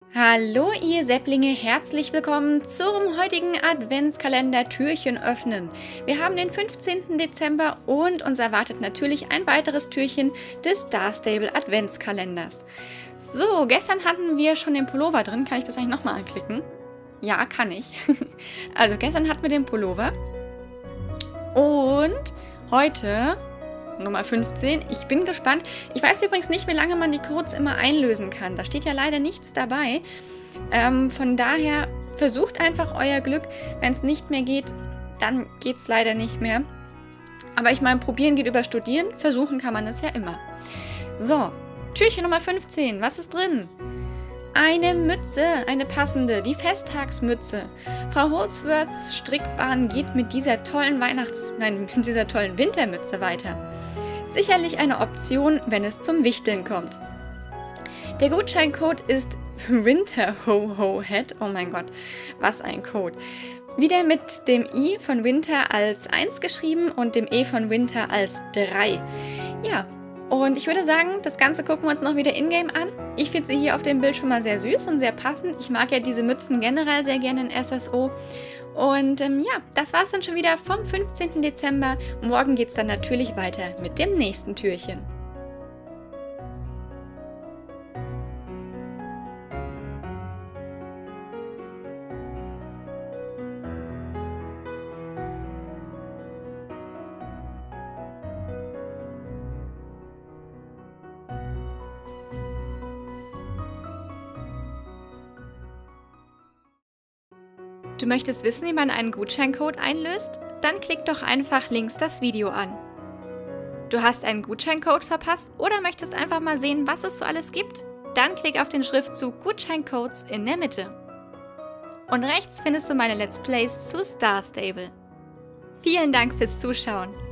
Hallo ihr Sepplinge, herzlich willkommen zum heutigen Adventskalender Türchen öffnen. Wir haben den 15. Dezember und uns erwartet natürlich ein weiteres Türchen des Star Stable Adventskalenders. So, gestern hatten wir schon den Pullover drin. Kann ich das eigentlich nochmal anklicken? Ja, kann ich. Also gestern hatten wir den Pullover und heute Nummer 15. Ich bin gespannt. Ich weiß übrigens nicht, wie lange man die Codes immer einlösen kann. Da steht ja leider nichts dabei. Von daher versucht einfach euer Glück. Wenn es nicht mehr geht, dann geht es leider nicht mehr. Aber ich meine, probieren geht über studieren. Versuchen kann man es ja immer. So, Türchen Nummer 15. Was ist drin? Eine Mütze, eine passende, die Festtagsmütze. Frau Holsworths Strickwaren geht mit dieser tollen mit dieser tollen Wintermütze weiter. Sicherlich eine Option, wenn es zum Wichteln kommt. Der Gutscheincode ist Winter Ho Ho Head. Oh mein Gott, was ein Code. Wieder mit dem I von Winter als 1 geschrieben und dem E von Winter als 3. Ja. Und ich würde sagen, das Ganze gucken wir uns noch wieder in-game an. Ich finde sie hier auf dem Bild schon mal sehr süß und sehr passend. Ich mag ja diese Mützen generell sehr gerne in SSO. Und ja, das war es dann schon wieder vom 15. Dezember. Morgen geht es dann natürlich weiter mit dem nächsten Türchen. Du möchtest wissen, wie man einen Gutscheincode einlöst? Dann klick doch einfach links das Video an. Du hast einen Gutscheincode verpasst oder möchtest einfach mal sehen, was es so alles gibt? Dann klick auf den Schriftzug Gutscheincodes in der Mitte. Und rechts findest du meine Let's Plays zu Star Stable. Vielen Dank fürs Zuschauen.